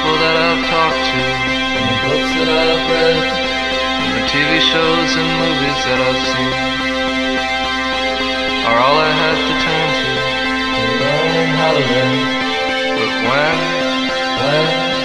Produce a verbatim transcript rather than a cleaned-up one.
people that I've talked to, and the books that I've read, and the T V shows and movies that I've seen are all I have to turn to, to learn how to live. But when, when